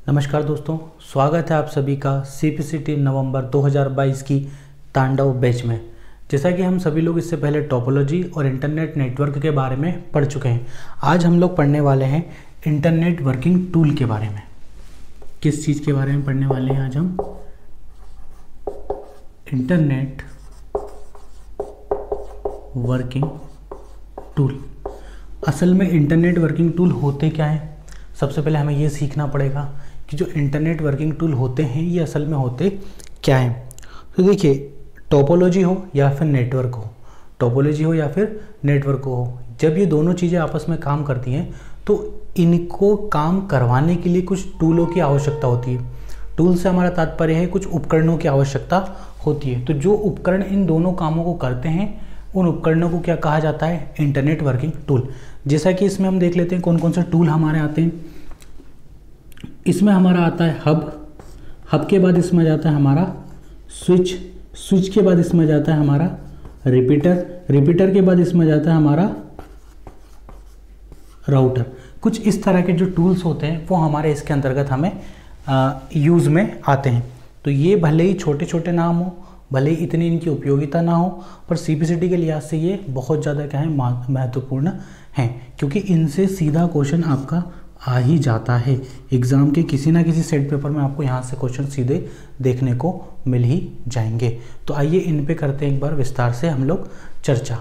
नमस्कार दोस्तों, स्वागत है आप सभी का CPCT नवंबर 2022 की तांडव बैच में। जैसा कि हम सभी लोग इससे पहले टोपोलॉजी और इंटरनेट नेटवर्क के बारे में पढ़ चुके हैं। आज हम लोग पढ़ने वाले हैं इंटरनेट वर्किंग टूल के बारे में। किस चीज़ के बारे में पढ़ने वाले हैं आज हम? Internet working tool. असल में इंटरनेट वर्किंग टूल होते क्या हैं? सबसे पहले हमें ये सीखना पड़ेगा कि जो इंटरनेट वर्किंग टूल होते हैं ये असल में होते क्या हैं। तो देखिए, टोपोलॉजी हो या फिर नेटवर्क हो, टोपोलॉजी हो या फिर नेटवर्क हो, जब ये दोनों चीज़ें आपस में काम करती हैं तो इनको काम करवाने के लिए कुछ टूलों की आवश्यकता होती है। टूल से हमारा तात्पर्य है कुछ उपकरणों की आवश्यकता होती है। तो जो उपकरण इन दोनों कामों को करते हैं उन उपकरणों को क्या कहा जाता है? Internet working tool. जैसा कि इसमें हम देख लेते हैं कौन कौन से टूल हमारे आते हैं। इसमें हमारा आता है हब के बाद इसमें जाता है हमारा स्विच के बाद इसमें जाता है हमारा रिपीटर के बाद इसमें जाता है हमारा राउटर। कुछ इस तरह के जो टूल्स होते हैं वो हमारे इसके अंतर्गत हमें यूज़ में आते हैं। तो ये भले ही छोटे छोटे नाम हो, भले ही इतनी इनकी उपयोगिता ना हो, पर CPCT के लिहाज से ये बहुत ज़्यादा क्या है, महत्वपूर्ण हैं, क्योंकि इनसे सीधा क्वेश्चन आपका आ ही जाता है। एग्ज़ाम के किसी ना किसी सेट पेपर में आपको यहाँ से क्वेश्चन सीधे देखने को मिल ही जाएंगे। तो आइए इन पे करते हैं एक बार विस्तार से हम लोग चर्चा।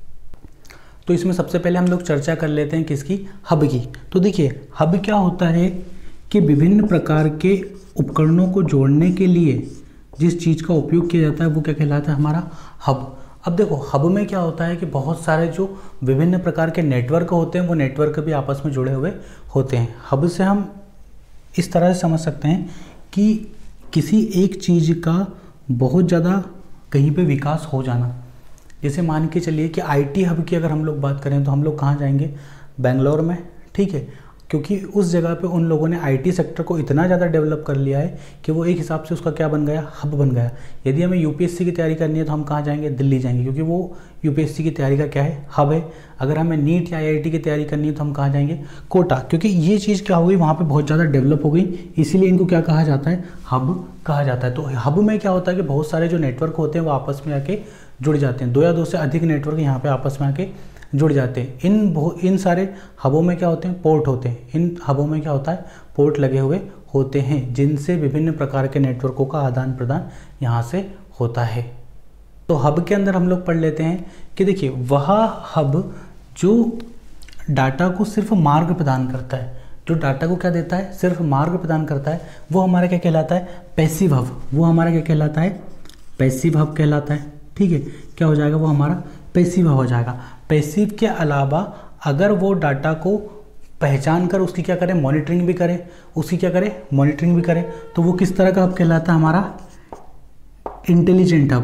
तो इसमें सबसे पहले हम लोग चर्चा कर लेते हैं किसकी? हब की। तो देखिए, हब क्या होता है कि विभिन्न प्रकार के उपकरणों को जोड़ने के लिए जिस चीज़ का उपयोग किया जाता है वो क्या कहलाता है? हमारा हब। अब देखो, हब में क्या होता है कि बहुत सारे जो विभिन्न प्रकार के नेटवर्क होते हैं वो नेटवर्क भी आपस में जुड़े हुए होते हैं। हब से हम इस तरह से समझ सकते हैं कि किसी एक चीज़ का बहुत ज़्यादा कहीं पे विकास हो जाना। जैसे मान के चलिए कि IT हब की अगर हम लोग बात करें तो हम लोग कहाँ जाएंगे? बेंगलोर में, ठीक है, क्योंकि उस जगह पे उन लोगों ने IT सेक्टर को इतना ज़्यादा डेवलप कर लिया है कि वो एक हिसाब से उसका क्या बन गया? हब बन गया। यदि हमें UPSC की तैयारी करनी है तो हम कहाँ जाएंगे? दिल्ली जाएंगे, क्योंकि वो UPSC की तैयारी का क्या है? हब है। अगर हमें नीट या IIT की तैयारी करनी है तो हम कहाँ जाएंगे? कोटा, क्योंकि ये चीज़ क्या हो गई, वहाँ पर बहुत ज़्यादा डेवलप हो गई, इसीलिए इनको क्या कहा जाता है? हब कहा जाता है। तो हब में क्या होता है कि बहुत सारे जो नेटवर्क होते हैं वो आपस में आके जुड़ जाते हैं। दो या दो से अधिक नेटवर्क यहाँ पे आपस में आके जुड़ जाते हैं। इन सारे हबों में क्या होते हैं? पोर्ट होते हैं। इन हबों में क्या होता है? पोर्ट लगे हुए होते हैं, जिनसे विभिन्न प्रकार के नेटवर्कों का आदान प्रदान यहाँ से होता है। तो हब के अंदर हम लोग पढ़ लेते हैं कि देखिए, वह हब जो डाटा को सिर्फ मार्ग प्रदान करता है, जो डाटा को क्या देता है? सिर्फ मार्ग प्रदान करता है, वो हमारा क्या कहलाता है? Passive hub. वो हमारा क्या कहलाता है? पैसिव हब कहलाता है। ठीक है, क्या हो जाएगा? वो हमारा पैसिव हब हो जाएगा। पैसिव के अलावा अगर वो डाटा को पहचान कर उसकी क्या करें? मॉनिटरिंग भी करे, उसकी क्या करे? मॉनिटरिंग भी करे, तो वो किस तरह का हब कहलाता है? हमारा इंटेलिजेंट हब।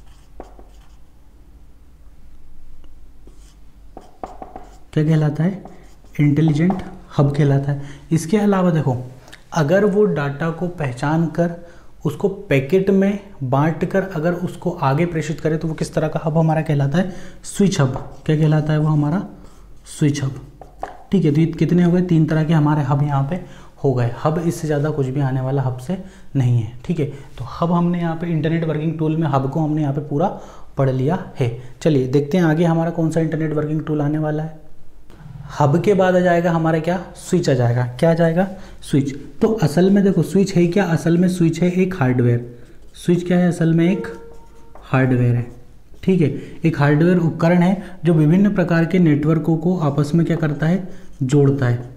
क्या कहलाता है? इंटेलिजेंट हब कहलाता है। इसके अलावा देखो, अगर वो डाटा को पहचान कर उसको पैकेट में बांट कर अगर उसको आगे प्रेषित करे तो वो किस तरह का हब हमारा कहलाता है? Switch hub. क्या कहलाता है? वो हमारा स्विच हब। ठीक है, तो ये कितने हो गए? 3 तरह के हमारे हब यहाँ पे हो गए। हब इससे ज़्यादा कुछ भी आने वाला हब से नहीं है। ठीक है, तो हब हमने यहाँ पे इंटरनेट वर्किंग टूल में हब को हमने यहाँ पे पूरा पढ़ लिया है। चलिए देखते हैं आगे हमारा कौन सा इंटरनेट वर्किंग टूल आने वाला है। हब के बाद आ जाएगा हमारा क्या? स्विच आ जाएगा। क्या आ जाएगा? स्विच। तो असल में देखो, स्विच है क्या? असल में स्विच है एक हार्डवेयर। स्विच क्या है? असल में एक हार्डवेयर है। ठीक है, एक हार्डवेयर उपकरण है जो विभिन्न प्रकार के नेटवर्कों को आपस में क्या करता है? जोड़ता है।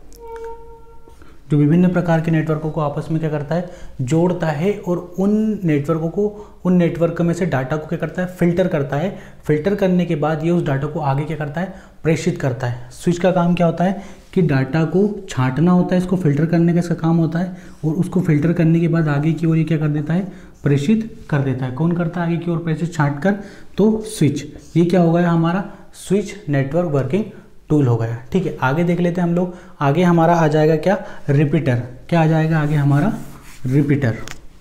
जो विभिन्न प्रकार के नेटवर्कों को आपस में क्या करता है? जोड़ता है, और उन नेटवर्कों को, उन नेटवर्क में से डाटा को क्या करता है? फिल्टर करता है। फिल्टर करने के बाद ये उस डाटा को आगे क्या करता है? प्रेषित करता है। स्विच का काम क्या होता है कि डाटा को छांटना होता है, इसको फिल्टर करने का इसका काम होता है, और उसको फिल्टर करने के बाद आगे की ओर ये क्या कर देता है? प्रेषित कर देता है। कौन करता है आगे की ओर प्रेषित? छांट कर। तो स्विच, ये क्या हो गया हमारा? स्विच नेटवर्क वर्किंग टूल हो गया। ठीक है, आगे देख लेते हैं हम लोग। आगे हमारा आ जाएगा क्या? रिपीटर। क्या आ जाएगा आगे हमारा? रिपीटर।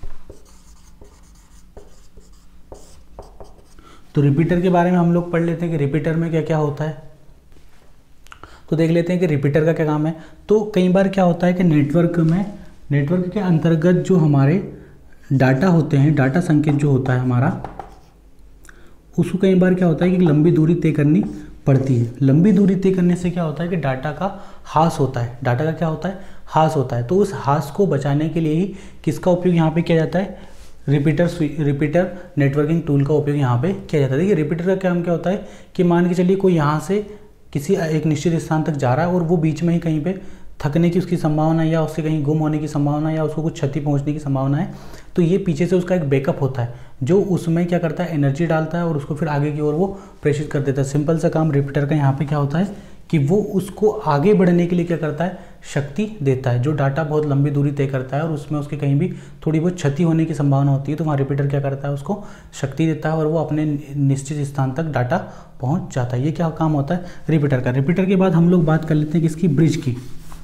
तो रिपीटर के बारे में हम लोग पढ़ लेते हैं कि रिपीटर में क्या क्या होता है। तो देख लेते हैं कि रिपीटर का क्या काम है। तो कई बार क्या होता है कि नेटवर्क में नेटवर्क के अंतर्गत जो हमारे डाटा होते हैं, डाटा संकेत जो होता है हमारा, उसको कई बार क्या होता है कि लंबी दूरी तय करनी पड़ती है। लंबी दूरी तय करने से क्या होता है कि डाटा का ह्रास होता है, डाटा का क्या होता है, ह्रास होता है। तो उस ह्रास को बचाने के लिए ही किसका उपयोग यहाँ पे किया जाता है, रिपीटर नेटवर्किंग टूल का उपयोग यहाँ पे किया जाता है। देखिए रिपीटर का काम क्या होता है कि मान के चलिए कोई यहाँ से किसी एक निश्चित स्थान तक जा रहा है और वो बीच में ही कहीं पे थकने की उसकी संभावना, या उससे कहीं गुम होने की संभावना, या उसको कुछ क्षति पहुंचने की संभावना है, तो ये पीछे से उसका एक बैकअप होता है जो उसमें क्या करता है, एनर्जी डालता है और उसको फिर आगे की ओर वो प्रेषित कर देता है। सिंपल सा काम रिपीटर का यहाँ पे क्या होता है कि वो उसको आगे बढ़ने के लिए क्या करता है, शक्ति देता है। जो डाटा बहुत लंबी दूरी तय करता है और उसमें उसके कहीं भी थोड़ी बहुत क्षति होने की संभावना होती है, तो वहाँ रिपीटर क्या करता है, उसको शक्ति देता है और वो अपने निश्चित स्थान तक डाटा पहुँच जाता है। ये क्या काम होता है रिपीटर का। रिपीटर के बाद हम लोग बात कर लेते हैं किसकी, ब्रिज की।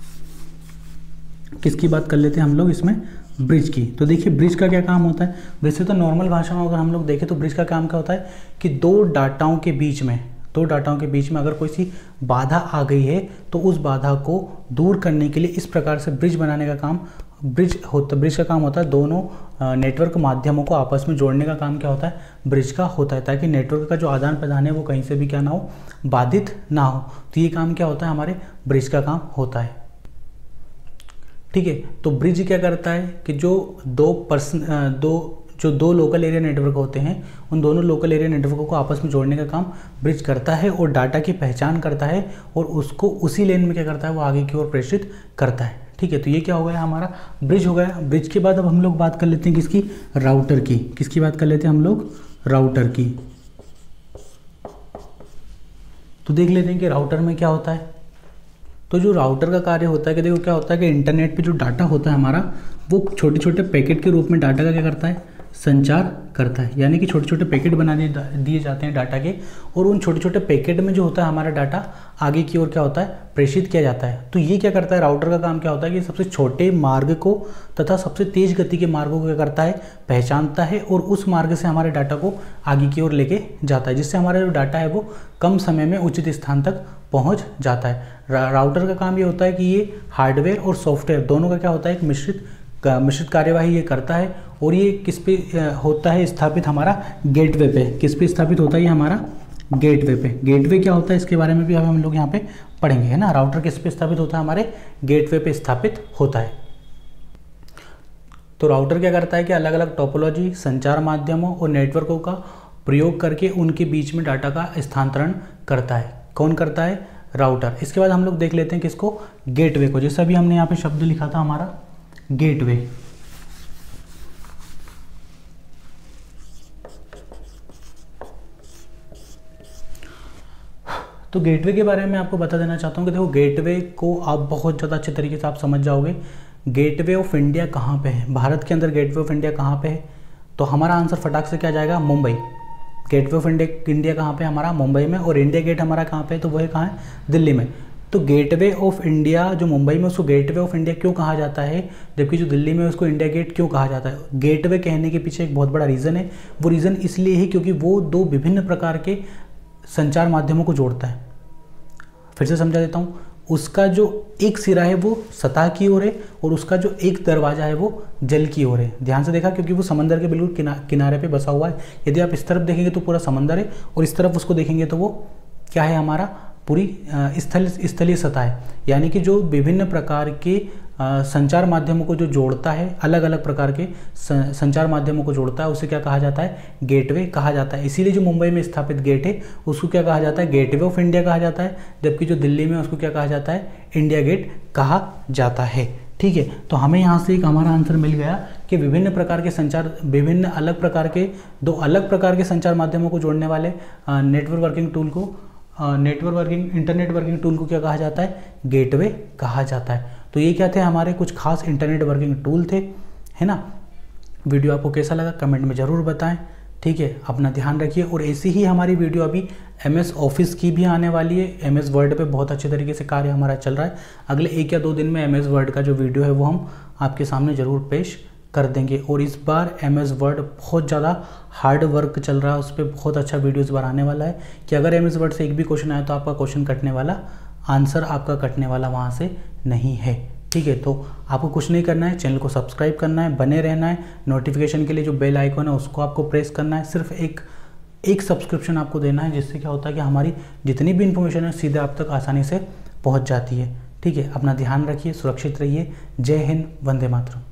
किसकी बात कर लेते हैं हम लोग इसमें, ब्रिज की। तो देखिए ब्रिज का क्या काम होता है। वैसे तो नॉर्मल भाषा में अगर हम लोग देखें तो ब्रिज का काम क्या होता है कि दो डाटाओं के बीच में अगर कोई सी बाधा आ गई है तो उस बाधा को दूर करने के लिए इस प्रकार से ब्रिज बनाने का काम ब्रिज का काम होता है। दोनों नेटवर्क माध्यमों को आपस में जोड़ने का काम क्या होता है, ब्रिज का होता है, ताकि नेटवर्क का जो आदान प्रदान है वो कहीं से भी क्या ना हो, बाधित ना हो। तो ये काम क्या होता है, हमारे ब्रिज का काम होता है। ठीक है, तो ब्रिज क्या करता है कि जो दो लोकल एरिया नेटवर्क होते हैं, उन दोनों लोकल एरिया नेटवर्कों को आपस में जोड़ने का काम ब्रिज करता है और डाटा की पहचान करता है और उसको उसी लेन में क्या करता है, वो आगे की ओर प्रेषित करता है। ठीक है, तो ये क्या हो गया, हमारा ब्रिज हो गया। ब्रिज के बाद अब हम लोग बात कर लेते हैं किसकी, राउटर की। किसकी बात कर लेते हैं हम लोग, राउटर की। तो देख लेते हैं कि राउटर में क्या होता है। तो जो राउटर का कार्य होता है कि देखो क्या होता है कि इंटरनेट पे जो डाटा होता है हमारा, वो छोटे छोटे पैकेट के रूप में डाटा का क्या करता है, संचार करता है। यानी कि छोटे छोटे पैकेट बना दिए जाते हैं डाटा के, और उन छोटे छोटे पैकेट में जो होता है हमारा डाटा आगे की ओर क्या होता है, प्रेषित किया जाता है। तो ये क्या करता है, राउटर का काम क्या होता है कि सबसे छोटे मार्ग को तथा सबसे तेज गति के मार्गों को क्या करता है, पहचानता है और उस मार्ग से हमारे डाटा को आगे की ओर लेके जाता है, जिससे हमारा जो डाटा है वो कम समय में उचित स्थान तक पहुंच जाता है। राउटर का काम ये होता है कि ये हार्डवेयर और सॉफ्टवेयर दोनों का क्या होता है, एक मिश्रित कार्यवाही ये करता है। और ये किस पे होता है स्थापित, हमारा गेटवे पे। किस पे स्थापित होता है ये हमारा, गेटवे पे। गेटवे क्या होता है इसके बारे में भी अब हम लोग यहाँ पे पढ़ेंगे, है ना। राउटर किस पे स्थापित होता है, हमारे गेटवे पे स्थापित होता है। तो राउटर क्या करता है कि अलग अलग टोपोलॉजी, संचार माध्यमों और नेटवर्कों का प्रयोग करके उनके बीच में डाटा का स्थानांतरण करता है। कौन करता है, राउटर। इसके बाद हम लोग देख लेते हैं किसको, गेटवे को। जैसा भी हमने यहाँ पे शब्द लिखा था हमारा गेटवे। तो गेटवे के बारे में आपको बता देना चाहता हूँ कि देखो गेटवे को आप बहुत ज़्यादा अच्छे तरीके से आप समझ जाओगे। गेटवे ऑफ इंडिया कहाँ पे है, भारत के अंदर गेटवे ऑफ इंडिया कहाँ पे है, तो हमारा आंसर फटाक से क्या जाएगा, मुंबई। गेटवे ऑफ इंडिया कहाँ पे, हमारा मुंबई में। और इंडिया गेट हमारा कहाँ पे है, तो वह कहाँ है, दिल्ली में। तो गेटवे ऑफ इंडिया जो मुंबई में, उसको गेटवे ऑफ इंडिया क्यों कहा जाता है, जबकि जो दिल्ली में उसको इंडिया गेट क्यों कहा जाता है। गेटवे कहने के पीछे एक बहुत बड़ा रीज़न है। वो रीज़न इसलिए है क्योंकि वो दो विभिन्न प्रकार के संचार माध्यमों को जोड़ता है। फिर से समझा देता हूँ, उसका जो एक सिरा है वो सतह की ओर है और उसका जो एक दरवाजा है वो जल की ओर है। ध्यान से देखा, क्योंकि वो समंदर के बिल्कुल किनारे पे बसा हुआ है। यदि आप इस तरफ देखेंगे तो पूरा समंदर है और इस तरफ उसको देखेंगे तो वो क्या है, हमारा पूरी स्थलीय सतह है। यानी कि जो विभिन्न प्रकार के संचार माध्यमों को जो जोड़ता है, अलग अलग प्रकार के संचार माध्यमों को जोड़ता है, उसे क्या कहा जाता है, गेटवे कहा जाता है। इसीलिए जो मुंबई में स्थापित गेट है उसको क्या कहा जाता है, गेटवे ऑफ इंडिया कहा जाता है। जबकि जो दिल्ली में उसको क्या कहा जाता है, इंडिया गेट कहा जाता है। ठीक है, तो हमें यहाँ से एक हमारा आंसर मिल गया कि विभिन्न प्रकार के संचार, विभिन्न अलग प्रकार के दो अलग प्रकार के संचार माध्यमों को जोड़ने वाले इंटरनेट वर्किंग टूल को क्या कहा जाता है, गेटवे कहा जाता है। तो ये क्या थे, हमारे कुछ खास इंटरनेट वर्किंग टूल थे, है ना। वीडियो आपको कैसा लगा कमेंट में ज़रूर बताएं। ठीक है, अपना ध्यान रखिए। और ऐसी ही हमारी वीडियो अभी MS ऑफिस की भी आने वाली है। MS वर्ड पे बहुत अच्छे तरीके से कार्य हमारा चल रहा है। अगले 1 या 2 दिन में MS वर्ड का जो वीडियो है वो हम आपके सामने ज़रूर पेश कर देंगे। और इस बार MS वर्ड बहुत ज़्यादा हार्ड वर्क चल रहा है, उस पर बहुत अच्छा वीडियो इस बार आने वाला है कि अगर MS वर्ड से एक भी क्वेश्चन आए तो आपका क्वेश्चन कटने वाला, आंसर आपका कटने वाला वहाँ से नहीं है। ठीक है, तो आपको कुछ नहीं करना है, चैनल को सब्सक्राइब करना है, बने रहना है, नोटिफिकेशन के लिए जो बेल आइकन है उसको आपको प्रेस करना है, सिर्फ एक सब्सक्रिप्शन आपको देना है, जिससे क्या होता है कि हमारी जितनी भी इन्फॉर्मेशन है सीधे आप तक आसानी से पहुंच जाती है। ठीक है, अपना ध्यान रखिए, सुरक्षित रहिए। जय हिंद, वंदे मातरम।